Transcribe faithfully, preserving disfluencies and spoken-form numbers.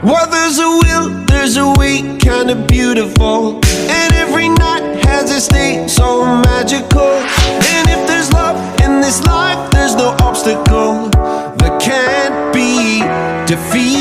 Well, there's a will, there's a way, kinda beautiful, and every night has a state so magical. And if there's love in this life, there's no obstacle that can't be defeated.